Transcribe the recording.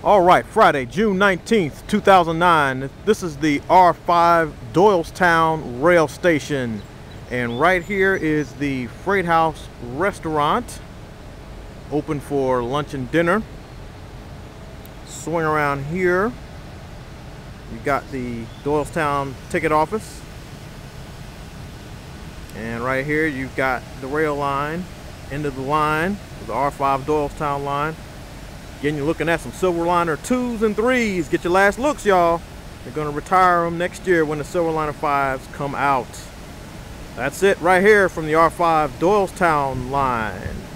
All right, Friday, June 19th, 2009. This is the R5 Doylestown rail station. And right here is the Freight House restaurant, open for lunch and dinner. Swing around here. You got the Doylestown ticket office. And right here you've got the rail line, end of the line, the R5 Doylestown line. Again, you're looking at some Silverliner 2s and 3s. Get your last looks, y'all. They're going to retire them next year when the Silverliner 5s come out. That's it right here from the R5 Doylestown line.